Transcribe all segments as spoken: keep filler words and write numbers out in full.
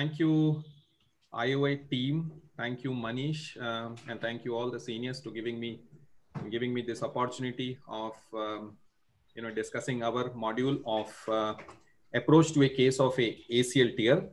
thank you, I O A team. Thank you, Manish, um, and thank you all the seniors to giving me giving me this opportunity of um, you know discussing our module of uh, approach to a case of a ACL tear.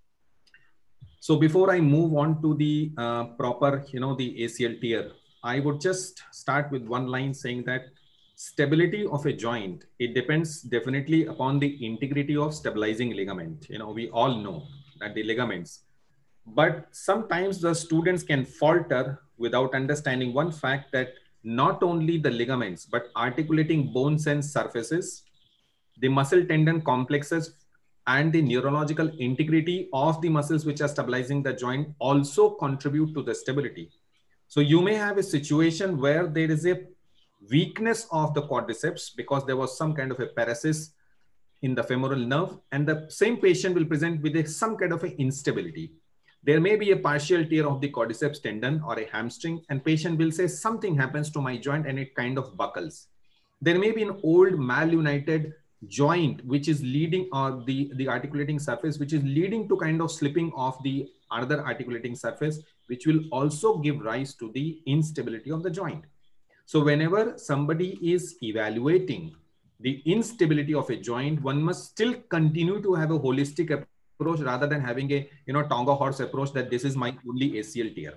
So before I move on to the uh, proper, you know, the A C L tear, I would just start with one line saying that stability of a joint, it depends definitely upon the integrity of stabilizing ligament. You know, we all know that the ligaments, but sometimes the students can falter without understanding one fact that not only the ligaments, but articulating bones and surfaces, the muscle tendon complexes, and the neurological integrity of the muscles which are stabilizing the joint also contribute to the stability. So you may have a situation where there is a weakness of the quadriceps because there was some kind of a paresis in the femoral nerve, and the same patient will present with a, some kind of a instability. There may be a partial tear of the quadriceps tendon or a hamstring, and patient will say something happens to my joint and it kind of buckles. There may be an old malunited joint which is leading, or the the articulating surface which is leading to kind of slipping of the other articulating surface, which will also give rise to the instability of the joint. So whenever somebody is evaluating the instability of a joint, one must still continue to have a holistic approach rather than having a you know Tonga horse approach that this is my only A C L tear.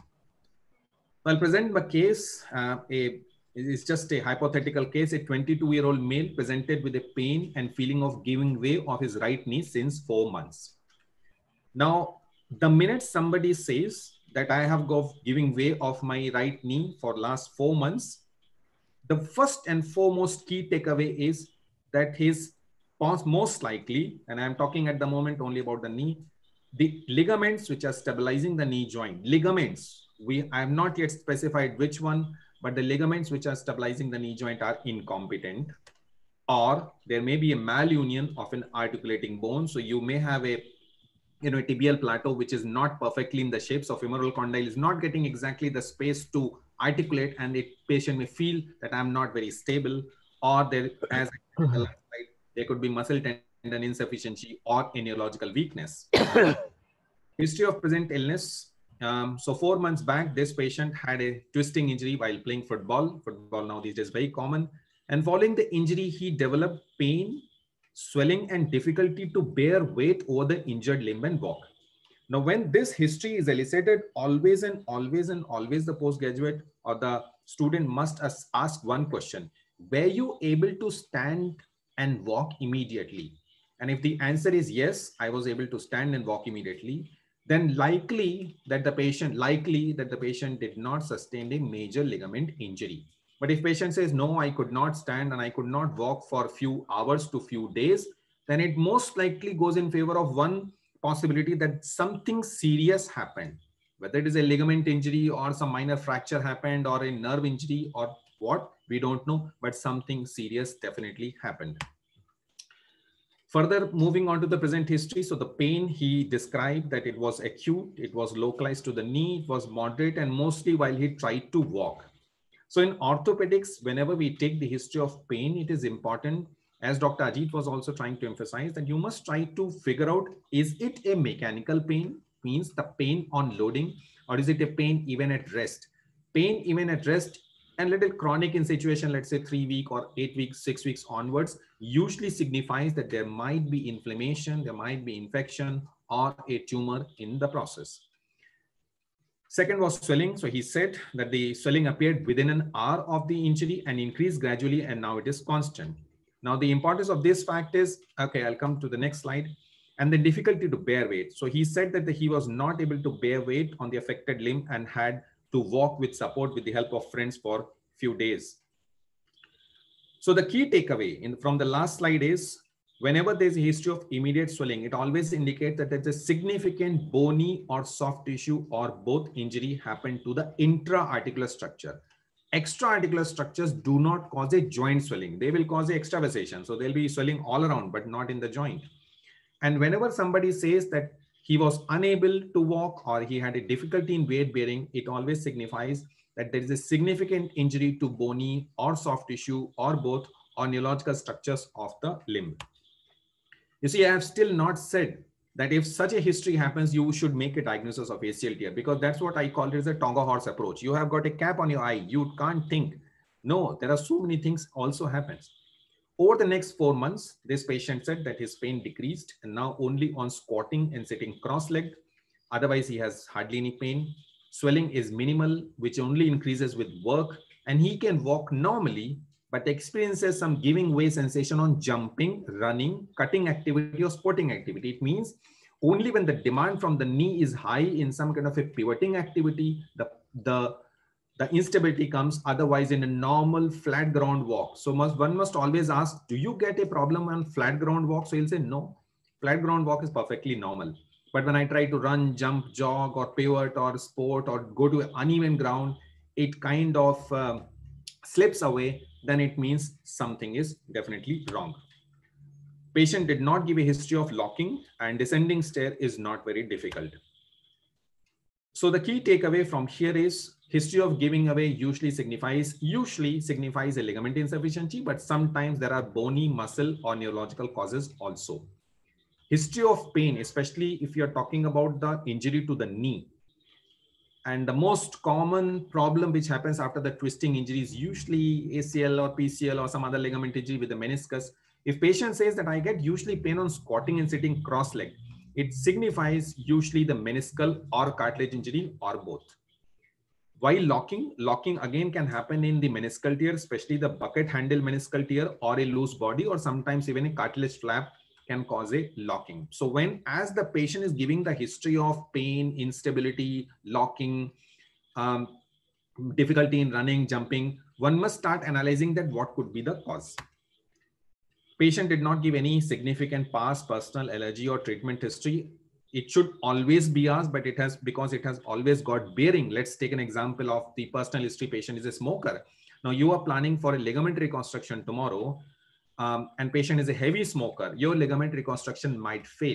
I'll present my case. Uh, a It's just a hypothetical case. A twenty-two year old male presented with a pain and feeling of giving way of his right knee since four months. Now, the minute somebody says that I have got giving way of my right knee for last four months, the first and foremost key takeaway is that his most likely, and I'm talking at the moment only about the knee, the ligaments which are stabilizing the knee joint, ligaments, we I have not yet specified which one, but the ligaments which are stabilizing the knee joint are incompetent, or there may be a malunion of an articulating bone. So you may have a you know a tibial plateau which is not perfectly in the shape, so femoral condyle is not getting exactly the space to articulate, and the patient may feel that I'm not very stable, or there, as I said in the last slide, there could be muscle tendon insufficiency or a neurological weakness. History of present illness. Um, so four months back, this patient had a twisting injury while playing football. Football now these days very common. And following the injury, he developed pain, swelling, and difficulty to bear weight over the injured limb and walk. Now, when this history is elicited, always and always and always the postgraduate or the student must ask one question: were you able to stand and walk immediately? And if the answer is yes, I was able to stand and walk immediately, then likely that the patient likely that the patient did not sustain a major ligament injury. But if patient says, no, I could not stand and I could not walk for a few hours to few days, then it most likely goes in favor of one possibility that something serious happened, whether it is a ligament injury or some minor fracture happened or a nerve injury or what, we don't know, but something serious definitely happened. Further, moving on to the present history. So the pain he described that it was acute, it was localized to the knee, it was moderate, and mostly while he tried to walk. So in orthopedics, whenever we take the history of pain, it is important, as Doctor Ajit was also trying to emphasize, that you must try to figure out, is it a mechanical pain, means the pain on loading, or is it a pain even at rest? Pain even at rest and little chronic in situation, let's say three week or eight weeks, six weeks onwards, usually signifies that there might be inflammation, there might be infection or a tumor in the process. Second was swelling. So he said that the swelling appeared within an hour of the injury and increased gradually, and now it is constant. Now the importance of this fact is, okay, I'll come to the next slide, and the difficulty to bear weight. So he said that he was not able to bear weight on the affected limb and had to walk with support with the help of friends for few days. So the key takeaway in, from the last slide is, whenever there's a history of immediate swelling, it always indicates that there's a significant bony or soft tissue or both injury happened to the intra-articular structure. Extra-articular structures do not cause a joint swelling. They will cause a extravasation. So they'll be swelling all around, but not in the joint. And whenever somebody says that he was unable to walk or he had a difficulty in weight bearing, it always signifies that there is a significant injury to bony or soft tissue or both, or neurological structures of the limb. You see, I have still not said that if such a history happens, you should make a diagnosis of A C L tear, because that's what I call it as a Tonga horse approach. You have got a cap on your eye. You can't think. No, there are so many things also happens. Over the next four months, this patient said that his pain decreased, and now only on squatting and sitting cross-legged. Otherwise, he has hardly any pain. Swelling is minimal, which only increases with work, and he can walk normally, but experiences some giving way sensation on jumping, running, cutting activity, or sporting activity. It means only when the demand from the knee is high in some kind of a pivoting activity, the, the, the instability comes. Otherwise, in a normal flat ground walk. So must, one must always ask, do you get a problem on flat ground walk? So he'll say, no, flat ground walk is perfectly normal. But when I try to run, jump, jog, or pivot, or sport, or go to uneven ground, it kind of um, slips away. Then it means something is definitely wrong. Patient did not give a history of locking, and descending stair is not very difficult. So the key takeaway from here is history of giving away usually signifies usually signifies a ligament insufficiency, but sometimes there are bony, muscle, or neurological causes also. History of pain, especially if you're talking about the injury to the knee. And the most common problem which happens after the twisting injury is usually A C L or P C L or some other ligament injury with the meniscus. If patient says that I get usually pain on squatting and sitting cross-legged, it signifies usually the meniscal or cartilage injury or both. While locking, locking again can happen in the meniscal tear, especially the bucket handle meniscal tear, or a loose body, or sometimes even a cartilage flap can cause a locking. So when, as the patient is giving the history of pain, instability, locking, um, difficulty in running, jumping, one must start analyzing that what could be the cause. Patient did not give any significant past personal allergy or treatment history. It should always be asked, but it has, because it has always got bearing. Let's take an example of the personal history. Patient is a smoker. Now you are planning for a ligament reconstruction tomorrow. Um, and patient is a heavy smoker, your ligament reconstruction might fail.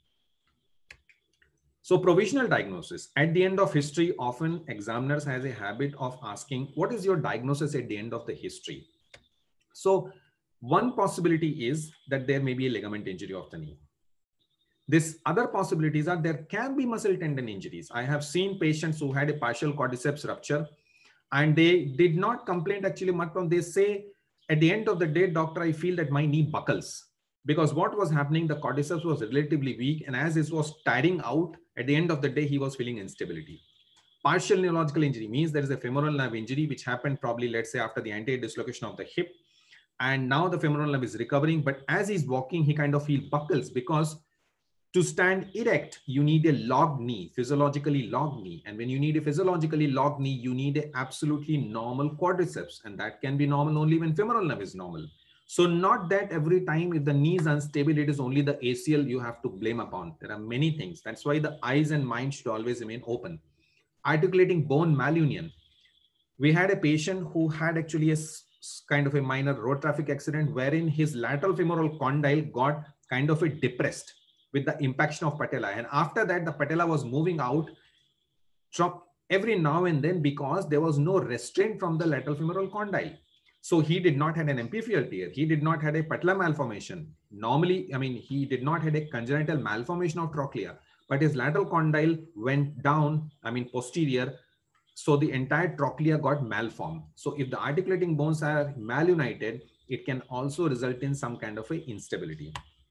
So provisional diagnosis. At the end of history, often examiners has a habit of asking, what is your diagnosis at the end of the history? So one possibility is that there may be a ligament injury of the knee. This other possibilities are there can be muscle tendon injuries. I have seen patients who had a partial quadriceps rupture and they did not complain actually much from, they say, at the end of the day, doctor, I feel that my knee buckles, because what was happening, the quadriceps was relatively weak, and as it was tiring out, at the end of the day, he was feeling instability. Partial neurological injury means there is a femoral nerve injury, which happened probably, let's say, after the anterior dislocation of the hip, and now the femoral nerve is recovering, but as he's walking, he kind of feels buckles, because to stand erect, you need a locked knee, physiologically locked knee. And when you need a physiologically locked knee, you need an absolutely normal quadriceps. And that can be normal only when femoral nerve is normal. So not that every time if the knee is unstable, it is only the A C L you have to blame upon. There are many things. That's why the eyes and mind should always remain open. Articulating bone malunion. We had a patient who had actually a kind of a minor road traffic accident wherein his lateral femoral condyle got kind of a depressed with the impaction of patella. And after that, the patella was moving out from every now and then because there was no restraint from the lateral femoral condyle. So he did not have an epiphyseal tear. He did not have a patella malformation. Normally, I mean, he did not have a congenital malformation of trochlea, but his lateral condyle went down, I mean, posterior. So the entire trochlea got malformed. So if the articulating bones are malunited, it can also result in some kind of a instability.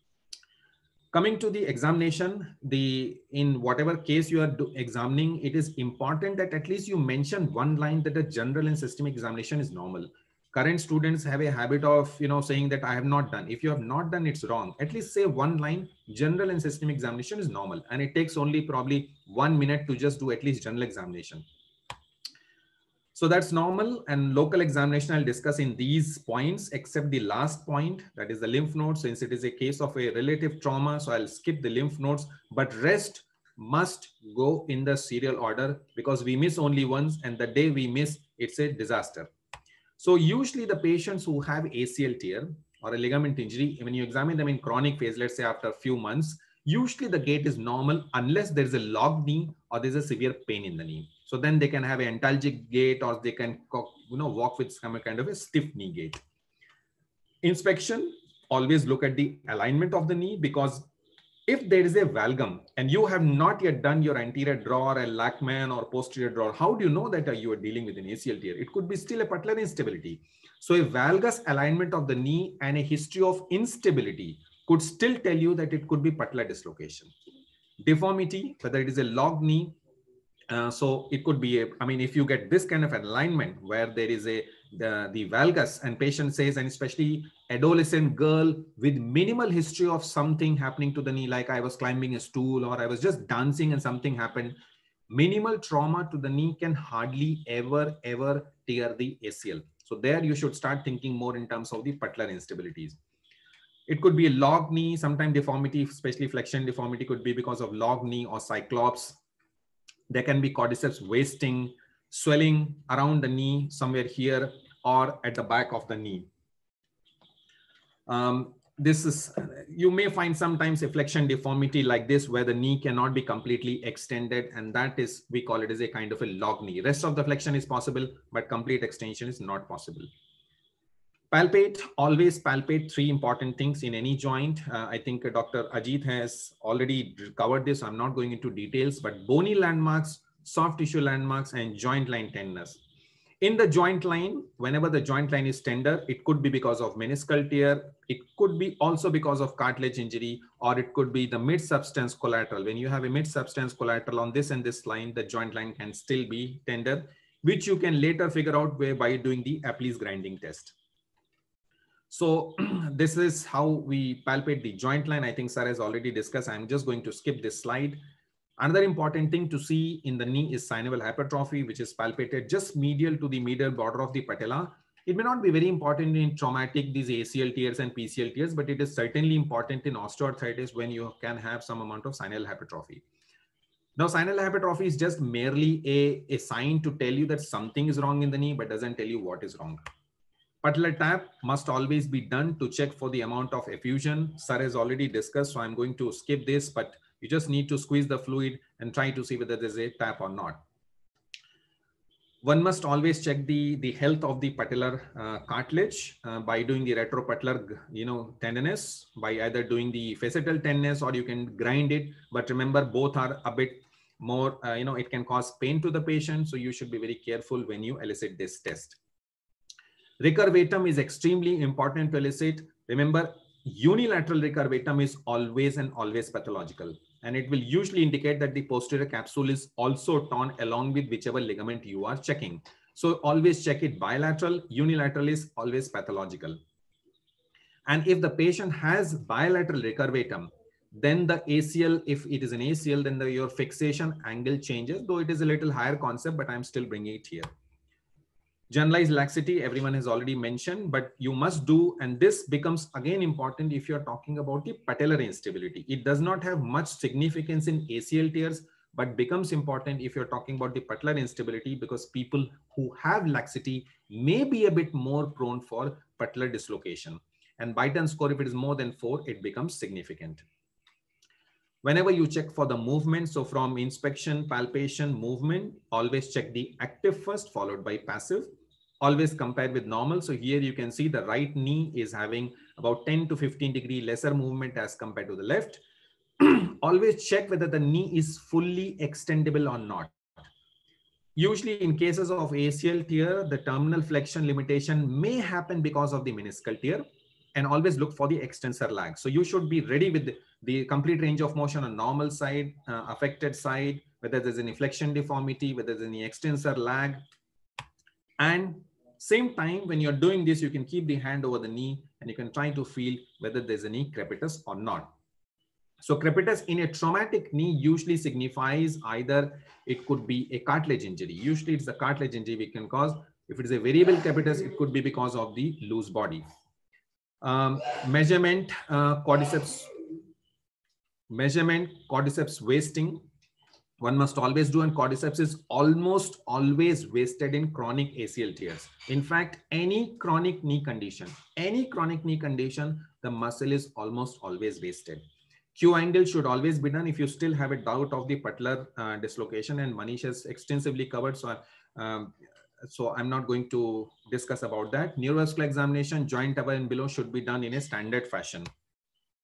Coming to the examination, the in whatever case you are do, examining, it is important that at least you mention one line that a general and systemic examination is normal. Current students have a habit of, you know, saying that I have not done. If you have not done, it's wrong. At least say one line, general and systemic examination is normal. And it takes only probably one minute to just do at least general examination. So that's normal, and local examination I'll discuss in these points, except the last point, that is the lymph nodes, since it is a case of a relative trauma. So I'll skip the lymph nodes, but rest must go in the serial order because we miss only once, and the day we miss, it's a disaster. So usually the patients who have A C L tear or a ligament injury, when you examine them in chronic phase, let's say after a few months, usually the gait is normal unless there's a locked knee or there's a severe pain in the knee. So then they can have an antalgic gait, or they can, you know, walk with some kind of a stiff knee gait. Inspection, always look at the alignment of the knee, because If there is a valgum and you have not yet done your anterior drawer, a Lachman or posterior drawer, how do you know that uh, you are dealing with an A C L tear? It could be still a patellar instability. So a valgus alignment of the knee and a history of instability could still tell you that it could be patellar dislocation. Deformity, whether it is a log knee, uh, so it could be a, I mean, if you get this kind of alignment where there is a the, the valgus and patient says, and especially adolescent girl with minimal history of something happening to the knee, like I was climbing a stool or I was just dancing and something happened, minimal trauma to the knee can hardly ever, ever tear the A C L. So there you should start thinking more in terms of the patellar instabilities. It could be a log knee, sometimes deformity, especially flexion deformity could be because of log knee or cyclops. There can be quadriceps wasting, swelling around the knee, somewhere here or at the back of the knee. Um, this is, you may find sometimes a flexion deformity like this where the knee cannot be completely extended, and that is, we call it as a kind of a log knee. Rest of the flexion is possible, but complete extension is not possible. Palpate, always palpate three important things in any joint. Uh, I think uh, Doctor Ajit has already covered this. I'm not going into details, but bony landmarks, soft tissue landmarks, and joint line tenderness. In the joint line, whenever the joint line is tender, it could be because of meniscal tear. It could be also because of cartilage injury, or it could be the mid-substance collateral. When you have a mid-substance collateral on this and this line, the joint line can still be tender, which you can later figure out by doing the Apley's grinding test. So this is how we palpate the joint line. I think Sir has already discussed. I'm just going to skip this slide. Another important thing to see in the knee is synovial hypertrophy, which is palpated just medial to the medial border of the patella. It may not be very important in traumatic, these A C L tears and P C L tears, but it is certainly important in osteoarthritis when you can have some amount of synovial hypertrophy. Now, synovial hypertrophy is just merely a, a sign to tell you that something is wrong in the knee, but doesn't tell you what is wrong. Patellar tap must always be done to check for the amount of effusion. Sir has already discussed, so I'm going to skip this, but you just need to squeeze the fluid and try to see whether there's a tap or not. One must always check the, the health of the patellar uh, cartilage uh, by doing the retropatellar, you know, tenderness, by either doing the facetal tenderness or you can grind it. But remember, both are a bit more, uh, you know, it can cause pain to the patient. So you should be very careful when you elicit this test. Recurvatum is extremely important to elicit. Remember, unilateral recurvatum is always and always pathological, and it will usually indicate that the posterior capsule is also torn along with whichever ligament you are checking. So always check it bilateral. Unilateral is always pathological. And if the patient has bilateral recurvatum, then the A C L, if it is an A C L, then the, your fixation angle changes, though it is a little higher concept, but I'm still bringing it here. Generalized laxity, everyone has already mentioned, but you must do, and this becomes again important if you're talking about the patellar instability. It does not have much significance in A C L tears, but becomes important if you're talking about the patellar instability, because people who have laxity may be a bit more prone for patellar dislocation. And Beighton score, if it is more than four, it becomes significant. Whenever you check for the movement, so from inspection, palpation, movement, always check the active first, followed by passive. Always compare with normal. So here you can see the right knee is having about ten to fifteen degree lesser movement as compared to the left. Always check whether the knee is fully extendable or not. Usually in cases of A C L tear, the terminal flexion limitation may happen because of the meniscal tear, and always look for the extensor lag. So you should be ready with the, the complete range of motion on normal side, uh, affected side, whether there's any flexion deformity, whether there's any extensor lag. And same time, when you're doing this, you can keep the hand over the knee and you can try to feel whether there's any crepitus or not. So crepitus in a traumatic knee usually signifies either it could be a cartilage injury. Usually it's the cartilage injury we can cause. If it is a variable crepitus, it could be because of the loose body. Um, measurement, uh, quadriceps, measurement, quadriceps wasting. One must always do, and quadriceps is almost always wasted in chronic A C L tears. In fact, any chronic knee condition, any chronic knee condition, the muscle is almost always wasted. Q angle should always be done if you still have a doubt of the patellar uh, dislocation, and Manish has extensively covered. So, um, so I'm not going to discuss about that. Neurovascular examination, joint above and below should be done in a standard fashion.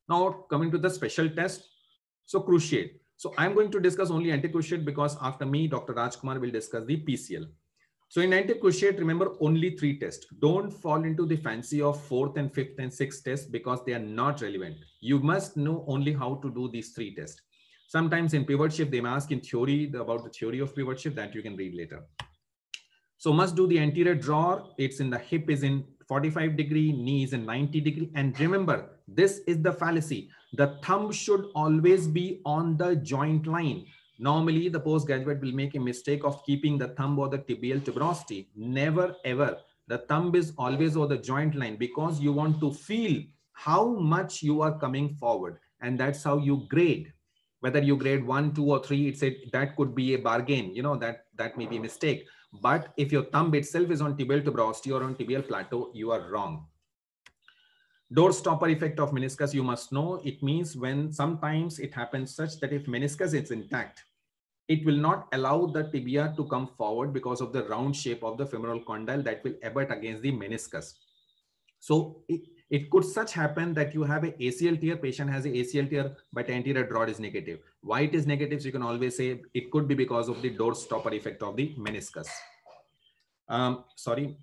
Now coming to the special test. So cruciate. So I'm going to discuss only anti-cruciate because after me, Doctor Rajkumar will discuss the P C L. So in anti-cruciate, remember only three tests. Don't fall into the fancy of fourth and fifth and sixth tests because they are not relevant. You must know only how to do these three tests. Sometimes in pivot shift, they may ask in theory about the theory of pivot shift that you can read later. So must do the anterior drawer. It's in the hip is in forty-five degree, knee is in ninety degree. And remember, this is the fallacy. The thumb should always be on the joint line. Normally, the postgraduate will make a mistake of keeping the thumb or the tibial tuberosity. Never, ever. The thumb is always on the joint line because you want to feel how much you are coming forward. And that's how you grade. Whether you grade one, two, or three, it's a, that could be a bargain. You know, that, that may be a mistake. But if your thumb itself is on tibial tuberosity or on tibial plateau, you are wrong. Door stopper effect of meniscus, you must know. It means when sometimes it happens such that if meniscus is intact, it will not allow the tibia to come forward because of the round shape of the femoral condyle that will abut against the meniscus. So it, it could such happen that you have a A C L tear, patient has a A C L tear, but anterior draw is negative. Why it is negative? So you can always say it could be because of the door stopper effect of the meniscus. Um, sorry.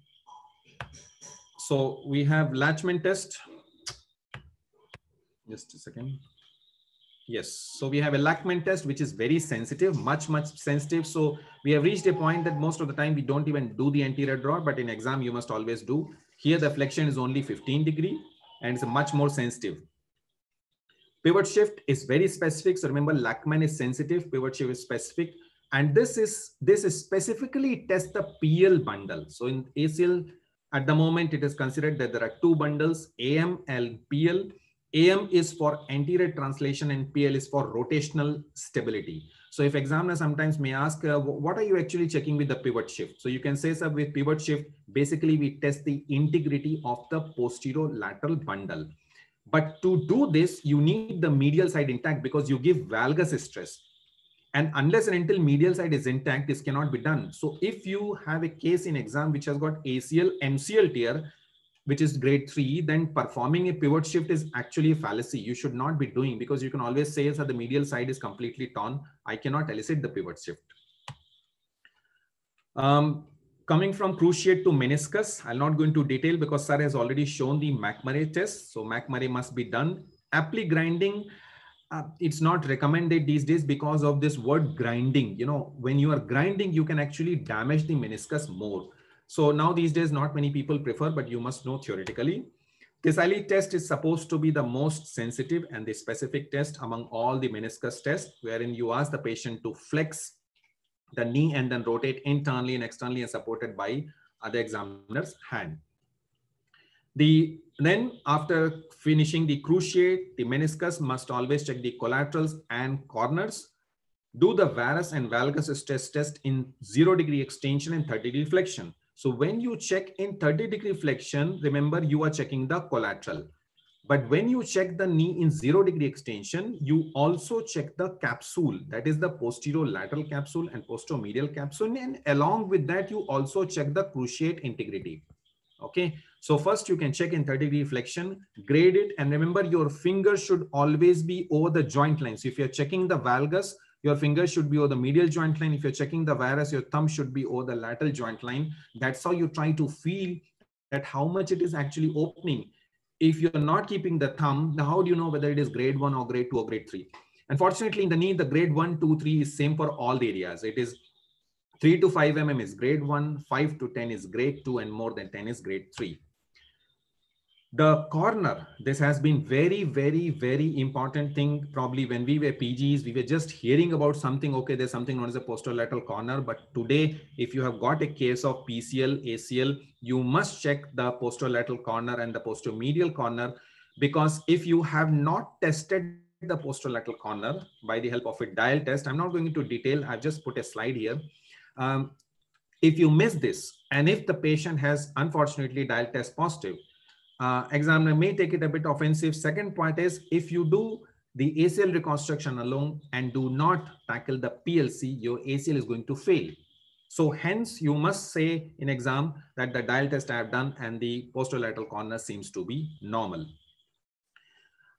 So we have Latchman test. Just a second. Yes. So we have a Lachman test, which is very sensitive, much, much sensitive. So we have reached a point that most of the time we don't even do the anterior draw, but in exam, you must always do. Here, the flexion is only fifteen degree and it's much more sensitive. Pivot shift is very specific. So remember, Lachman is sensitive, pivot shift is specific. And this is, this is specifically test the P L bundle. So in A C L, at the moment, it is considered that there are two bundles, A M and P L. A M is for anterior translation and P L is for rotational stability. So if examiner sometimes may ask, uh, what are you actually checking with the pivot shift? So you can say, sir, with pivot shift, basically we test the integrity of the posterolateral bundle. But to do this, you need the medial side intact because you give valgus stress. And unless and until medial side is intact, this cannot be done. So if you have a case in exam which has got A C L, M C L tear, which is grade three, then performing a pivot shift is actually a fallacy. You should not be doing because you can always say that the medial side is completely torn. I cannot elicit the pivot shift. Um, coming from cruciate to meniscus, I'll not go into detail because sir has already shown the McMurray test. So McMurray must be done. Apply grinding. Uh, it's not recommended these days because of this word grinding. You know, when you are grinding, you can actually damage the meniscus more. So now these days, not many people prefer, but you must know theoretically. Tisali test is supposed to be the most sensitive and the specific test among all the meniscus tests, wherein you ask the patient to flex the knee and then rotate internally and externally and supported by other examiner's hand. The then after finishing the cruciate, the meniscus must always check the collaterals and corners. Do the varus and valgus stress test in zero degree extension and thirty degree flexion. So when you check in thirty degree flexion, remember you are checking the collateral. But when you check the knee in zero degree extension, you also check the capsule. That is the posterolateral capsule and posteromedial capsule. And along with that, you also check the cruciate integrity. Okay. So first you can check in thirty degree flexion, grade it. And remember your finger should always be over the joint line. So if you're checking the valgus, your finger should be over the medial joint line. If you're checking the varus, your thumb should be over the lateral joint line. That's how you try to feel that how much it is actually opening. If you're not keeping the thumb, now how do you know whether it is grade one or grade two or grade three? Unfortunately, in the knee, the grade one, two, three is same for all the areas. It is three to five millimeters is grade one, five to ten is grade two, and more than ten is grade three. The corner, this has been very, very, very important thing. Probably when we were P Gs, we were just hearing about something. Okay, there's something known as a posterolateral corner. But today, if you have got a case of P C L, A C L, you must check the posterolateral corner and the posteromedial corner, because if you have not tested the posterolateral corner by the help of a dial test, I'm not going into detail. I've just put a slide here. Um, if you miss this, and if the patient has unfortunately dial test positive, Uh, examiner may take it a bit offensive. Second point is, if you do the A C L reconstruction alone and do not tackle the P L C, your A C L is going to fail. So hence you must say in exam that the dial test I have done and the posterolateral corner seems to be normal.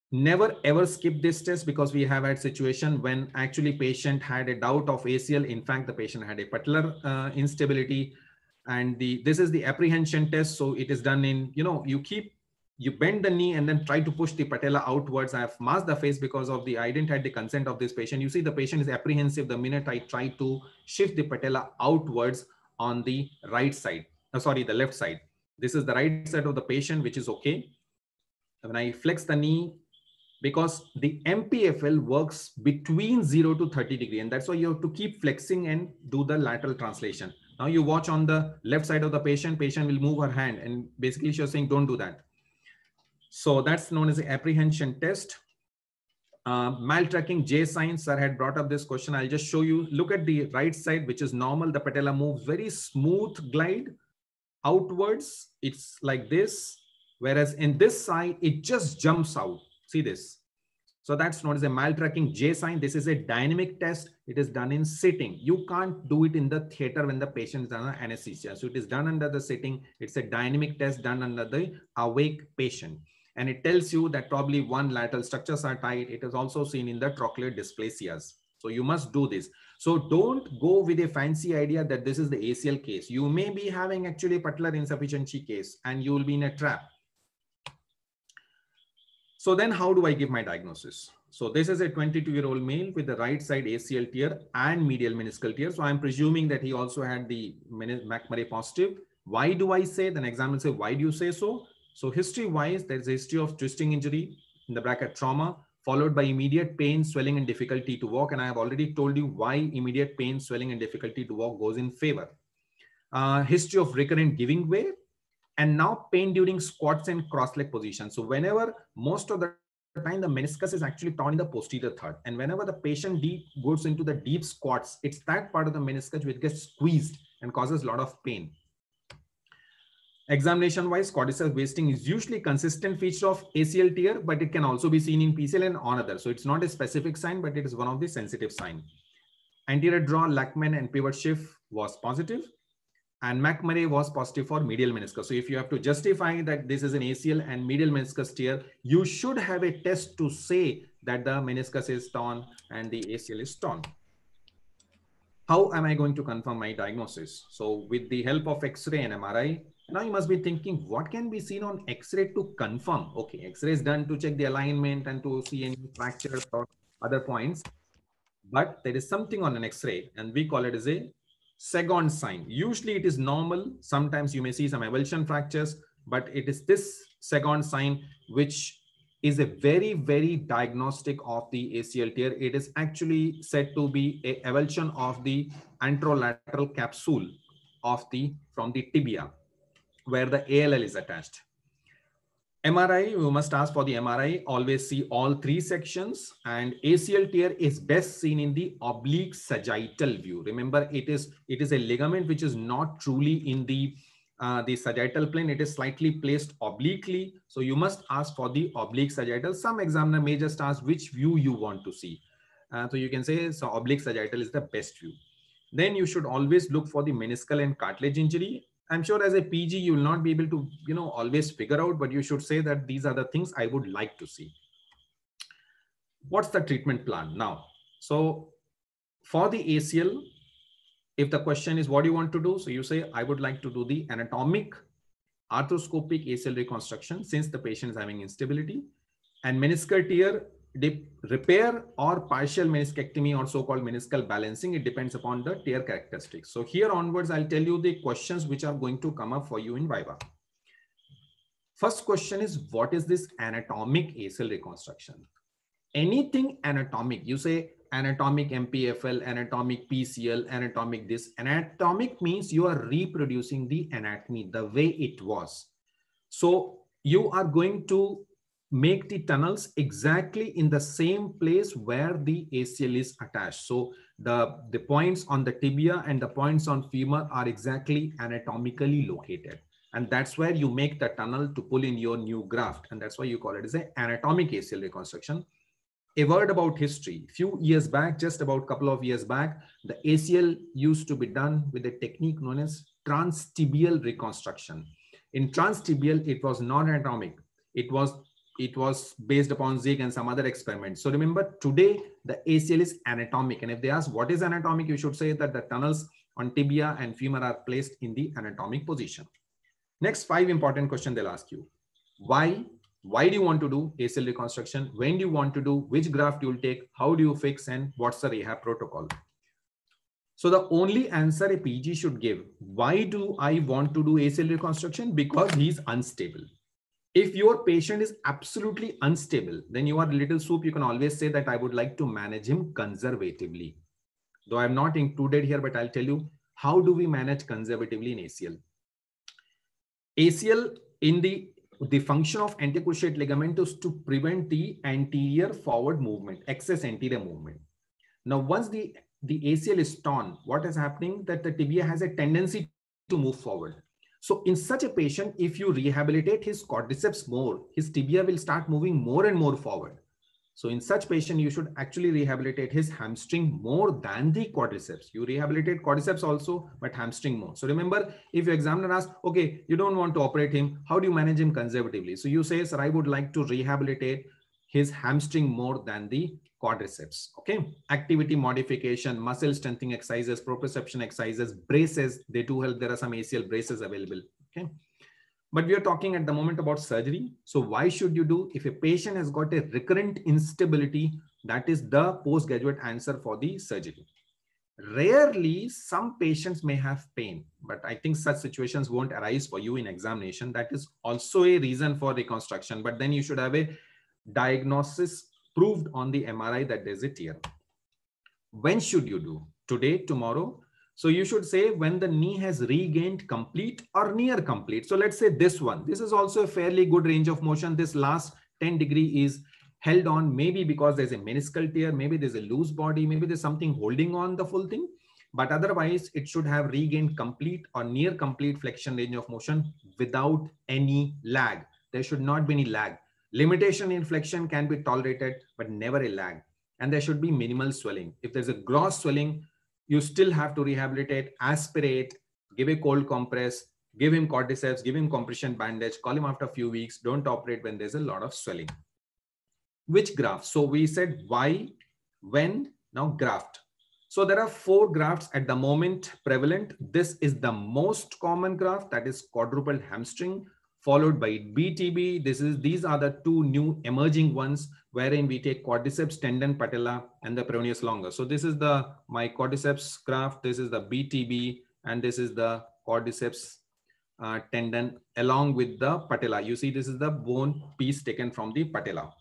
Never ever skip this test, because we have had situation when actually patient had a doubt of A C L. In fact, the patient had a patellar uh, instability, and the this is the apprehension test. So it is done in, you know, you keep, you bend the knee and then try to push the patella outwards. I have masked the face because of the, I didn't have the consent of this patient. You see the patient is apprehensive the minute I try to shift the patella outwards on the right side. Oh, sorry, the left side. This is the right side of the patient, which is okay. When I flex the knee, because the M P F L works between zero to thirty degree, and that's why you have to keep flexing and do the lateral translation. Now you watch on the left side of the patient, patient will move her hand, and basically she's saying, don't do that. So that's known as the apprehension test. Uh, maltracking J sign, sir had brought up this question. I'll just show you. Look at the right side, which is normal. The patella moves very smooth glide outwards. It's like this. Whereas in this side, it just jumps out. See this. So that's known as a maltracking J sign. This is a dynamic test. It is done in sitting. You can't do it in the theater when the patient is under anesthesia. So it is done under the sitting. It's a dynamic test done under the awake patient. And it tells you that probably one lateral structures are tight. It is also seen in the trochlear dysplasias. So you must do this. So don't go with a fancy idea that this is the A C L case. You may be having actually patellar insufficiency case, and you will be in a trap. So then how do I give my diagnosis? So this is a twenty-two year old male with the right side A C L tear and medial meniscal tear. So I'm presuming that he also had the McMurray positive. Why do I say? Then exam will say, why do you say so? So history wise, there's a history of twisting injury, in the bracket trauma, followed by immediate pain, swelling, and difficulty to walk. And I have already told you why immediate pain, swelling, and difficulty to walk goes in favor. Uh, history of recurrent giving way. And now pain during squats and cross leg position. So whenever, most of the time, the meniscus is actually torn in the posterior third. And whenever the patient deep goes into the deep squats, it's that part of the meniscus which gets squeezed and causes a lot of pain. Examination wise, quadriceps wasting is usually consistent feature of A C L tear, but it can also be seen in P C L and on other. So it's not a specific sign, but it is one of the sensitive signs. Anterior draw, Lachman, and pivot shift was positive. And McMurray was positive for medial meniscus. So if you have to justify that this is an A C L and medial meniscus tear, you should have a test to say that the meniscus is torn and the A C L is torn. How am I going to confirm my diagnosis? So with the help of X-ray and M R I, now you must be thinking, what can be seen on X-ray to confirm? Okay, X-ray is done to check the alignment and to see any fractures or other points. But there is something on an X-ray, and we call it as a Sagon sign. Usually it is normal. Sometimes you may see some avulsion fractures, but it is this Sagon sign which is a very, very diagnostic of the A C L tear. It is actually said to be a avulsion of the anterolateral capsule of the from the tibia, where the A L L is attached. M R I, you must ask for the M R I, always see all three sections, and A C L tear is best seen in the oblique sagittal view. Remember, it is, it is a ligament which is not truly in the, uh, the sagittal plane. It is slightly placed obliquely. So you must ask for the oblique sagittal. Some examiner may just ask which view you want to see. Uh, so you can say, so oblique sagittal is the best view. Then you should always look for the meniscal and cartilage injury. I'm sure as a P G, you will not be able to, you know, always figure out, but you should say that these are the things I would like to see. What's the treatment plan now? So for the A C L, if the question is what do you want to do? So you say, I would like to do the anatomic arthroscopic A C L reconstruction since the patient is having instability, and meniscal tear, the repair or partial meniscectomy or so-called meniscal balancing. It depends upon the tear characteristics. So here onwards, I'll tell you the questions which are going to come up for you in Viva. First question is, what is this anatomic A C L reconstruction? Anything anatomic, you say anatomic M P F L, anatomic P C L, anatomic this. Anatomic means you are reproducing the anatomy the way it was. So you are going to make the tunnels exactly in the same place where the A C L is attached. So the, the points on the tibia and the points on femur are exactly anatomically located. And that's where you make the tunnel to pull in your new graft. And that's why you call it as an anatomic A C L reconstruction. A word about history. Few years back, just about a couple of years back, the A C L used to be done with a technique known as transtibial reconstruction. In transtibial, it was non-anatomic. It was it was based upon Zig and some other experiments. So remember, today the A C L is anatomic. And if they ask what is anatomic, you should say that the tunnels on tibia and femur are placed in the anatomic position. Next five important questions they'll ask you. Why? Why do you want to do A C L reconstruction? When do you want to do? Which graft you will take? How do you fix? And what's the rehab protocol? So the only answer a P G should give, why do I want to do A C L reconstruction? Because he's unstable. If your patient is absolutely unstable, then you are little soup. You can always say that I would like to manage him conservatively. Though I'm not included here, but I'll tell you, how do we manage conservatively in A C L? A C L in the, the function of anticruciate ligament is to prevent the anterior forward movement, excess anterior movement. Now, once the, the A C L is torn, what is happening? That the tibia has a tendency to move forward. So in such a patient, if you rehabilitate his quadriceps more, his tibia will start moving more and more forward. So in such patient, you should actually rehabilitate his hamstring more than the quadriceps. You rehabilitate quadriceps also, but hamstring more. So remember, if your examiner asks, okay, you don't want to operate him, how do you manage him conservatively? So you say, sir, I would like to rehabilitate his hamstring more than the quadriceps. Okay. Activity modification, muscle strengthening exercises, proprioception exercises, braces, they do help. There are some A C L braces available. Okay. But we are talking at the moment about surgery. So why should you do? If a patient has got a recurrent instability, that is the postgraduate answer for the surgery. Rarely, some patients may have pain, but I think such situations won't arise for you in examination. That is also a reason for reconstruction, but then you should have a diagnosis proved on the M R I that there's a tear. When should you do? Today, tomorrow? So you should say when the knee has regained complete or near complete. So let's say this one. This is also a fairly good range of motion. This last ten degree is held on, maybe because there's a meniscal tear, maybe there's a loose body, maybe there's something holding on the full thing. But otherwise, it should have regained complete or near complete flexion range of motion without any lag. There should not be any lag. Limitation in flexion can be tolerated, but never a lag. And there should be minimal swelling. If there's a gross swelling, you still have to rehabilitate, aspirate, give a cold compress, give him cordyceps, give him compression bandage, call him after a few weeks. Don't operate when there's a lot of swelling. Which graft? So we said why, when, now graft. So there are four grafts at the moment prevalent. This is the most common graft, that is quadruple hamstring, followed by B T B. This is, these are the two new emerging ones wherein we take quadriceps, tendon, patella, and the peroneus longus. So this is the my quadriceps graft. This is the B T B, and this is the quadriceps uh, tendon along with the patella. You see, this is the bone piece taken from the patella.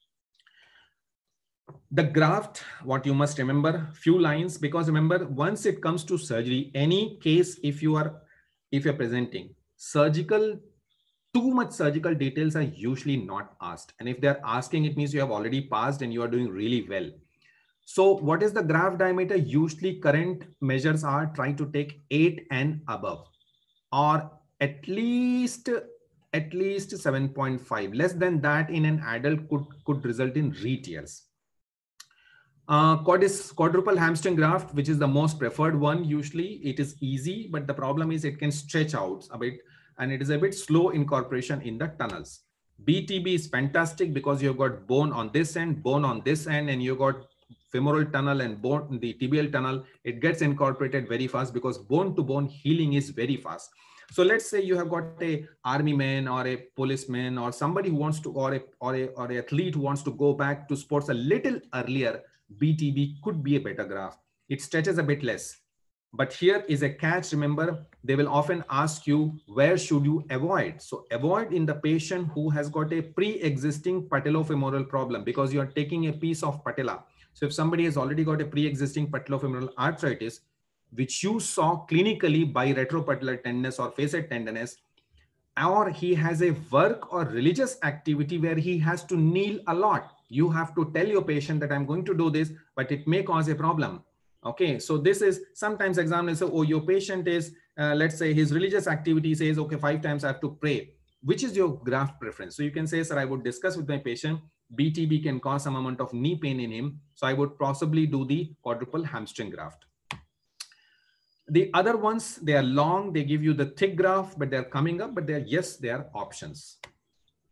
The graft, what you must remember, few lines, because remember, once it comes to surgery, any case, if you are, if you're presenting surgical, too much surgical details are usually not asked. And if they're asking, it means you have already passed and you are doing really well. So what is the graft diameter? Usually current measures are trying to take eight and above, or at least, at least seven point five. Less than that in an adult could, could result in re-tears. Uh, quadruple hamstring graft, which is the most preferred one. Usually it is easy, but the problem is it can stretch out a bit and it is a bit slow incorporation in the tunnels. B T B is fantastic because you've got bone on this end, bone on this end, and you've got femoral tunnel and bone, the tibial tunnel. It gets incorporated very fast because bone to bone healing is very fast. So let's say you have got a army man or a policeman or somebody who wants to, or a, or a, or a athlete who wants to go back to sports a little earlier. B T B could be a better graft. It stretches a bit less. But here is a catch. Remember, they will often ask you, where should you avoid? So avoid in the patient who has got a pre-existing patellofemoral problem, because you are taking a piece of patella. So if somebody has already got a pre-existing patellofemoral arthritis, which you saw clinically by retropatellar tenderness or facet tenderness, or he has a work or religious activity where he has to kneel a lot, you have to tell your patient that I'm going to do this, but it may cause a problem. Okay, so this is sometimes examiners say, oh, your patient is, uh, let's say his religious activity says, okay, five times I have to pray. Which is your graft preference? So you can say, sir, I would discuss with my patient. B T B can cause some amount of knee pain in him. So I would possibly do the quadruple hamstring graft. The other ones, they are long, they give you the thick graft, but they're coming up, but they're, yes, they are options.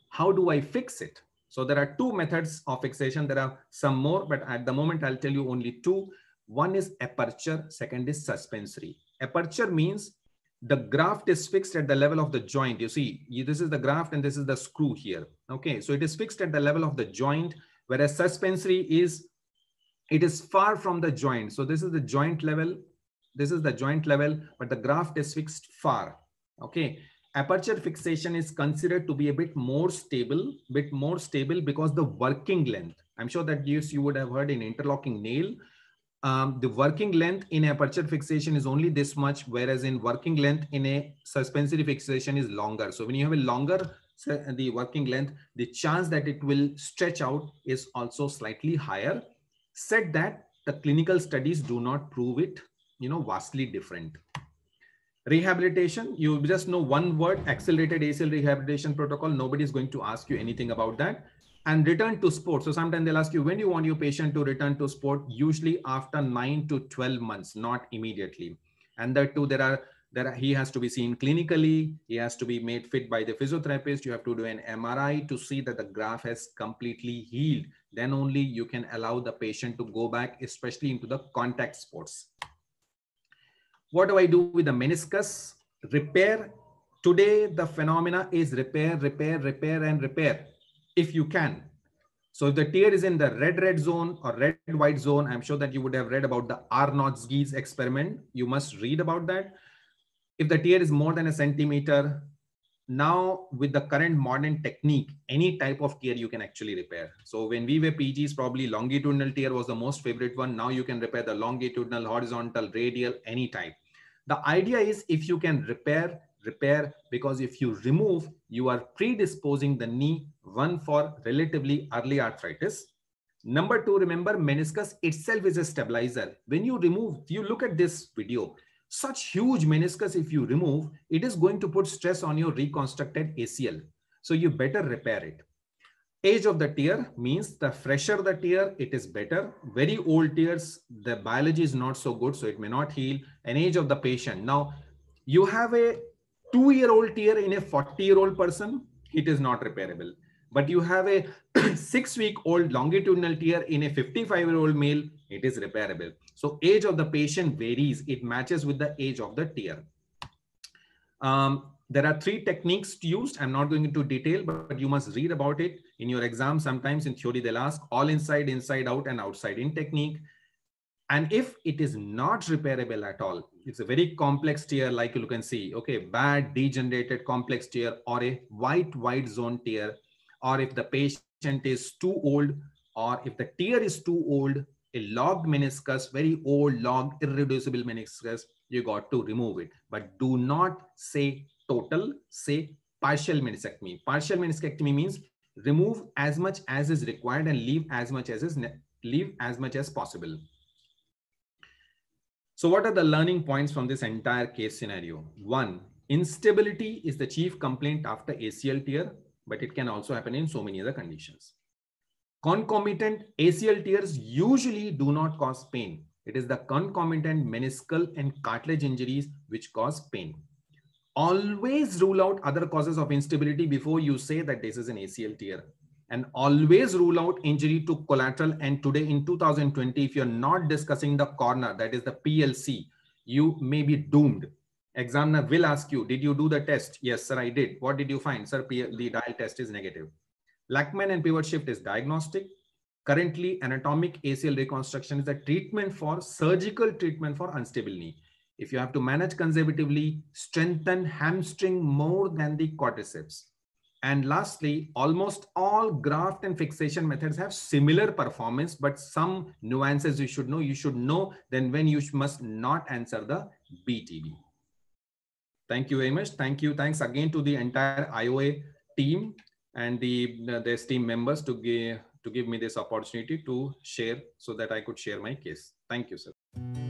How do I fix it? So there are two methods of fixation. There are some more, but at the moment I'll tell you only two. One is aperture, second is suspensory. Aperture means the graft is fixed at the level of the joint. You see, this is the graft and this is the screw here. Okay, so it is fixed at the level of the joint, whereas suspensory is, it is far from the joint. So this is the joint level. This is the joint level, but the graft is fixed far. Okay. Aperture fixation is considered to be a bit more stable, bit more stable because the working length, I'm sure that yes, you would have heard in interlocking nail, um, the working length in aperture fixation is only this much, whereas in working length in a suspensory fixation is longer. So when you have a longer the working length, the chance that it will stretch out is also slightly higher. Said that, the clinical studies do not prove it, you know, vastly different. Rehabilitation, you just know one word, accelerated A C L rehabilitation protocol. Nobody is going to ask you anything about that. And return to sport. So sometimes they'll ask you, when do you want your patient to return to sport? Usually after nine to twelve months, not immediately. And that too, there are, there are, he has to be seen clinically. He has to be made fit by the physiotherapist. You have to do an M R I to see that the graft has completely healed. Then only you can allow the patient to go back, especially into the contact sports. What do I do with the meniscus? Repair. Today, the phenomena is repair, repair, repair, and repair, if you can. So if the tear is in the red, red zone or red, white zone, I'm sure that you would have read about the Arnott-Gies experiment. You must read about that. If the tear is more than a centimeter, now with the current modern technique, any type of tear you can actually repair. So when we were P Gs, probably longitudinal tear was the most favorite one. Now you can repair the longitudinal, horizontal, radial, any type. The idea is if you can repair, repair, because if you remove, you are predisposing the knee, one, for relatively early arthritis. Number two, remember meniscus itself is a stabilizer. When you remove, you look at this video, such huge meniscus, if you remove, it is going to put stress on your reconstructed A C L. So you better repair it. Age of the tear means the fresher the tear, it is better. Very old tears, the biology is not so good, so it may not heal. An age of the patient. Now, you have a two-year-old tear in a forty-year-old person, it is not repairable. But you have a six-week-old longitudinal tear in a fifty-five-year-old male, it is repairable. So age of the patient varies. It matches with the age of the tear. Um, there are three techniques used. I'm not going into detail, but you must read about it in your exam. Sometimes in theory, they'll ask all inside, inside out, and outside in technique. And if it is not repairable at all, it's a very complex tear, like you can see, okay, bad degenerated complex tear or a white, white zone tear, or if the patient is too old, or if the tear is too old, a logged meniscus, very old, logged, irreducible meniscus, you got to remove it. But do not say total, say partial meniscectomy. Partial meniscectomy means remove as much as is required and leave as much as is leave as much as possible. So what are the learning points from this entire case scenario? One, instability is the chief complaint after A C L tear, but it can also happen in so many other conditions. Concomitant A C L tears usually do not cause pain. It is the concomitant meniscal and cartilage injuries which cause pain. Always rule out other causes of instability before you say that this is an A C L tear. And always rule out injury to collateral. And today in two thousand twenty, if you're not discussing the corner, that is the P L C, you may be doomed. Examiner will ask you, did you do the test? Yes, sir, I did. What did you find? Sir, the dial test is negative. Lachman and pivot shift is diagnostic. Currently, anatomic A C L reconstruction is a treatment for surgical treatment for unstable knee. If you have to manage conservatively, strengthen hamstring more than the quadriceps. And lastly, almost all graft and fixation methods have similar performance, but some nuances you should know. You should know then when you must not answer the B T B. Thank you very much. Thank you. Thanks again to the entire I O A team and the, the, the team members to give, to give me this opportunity to share so that I could share my case. Thank you, sir.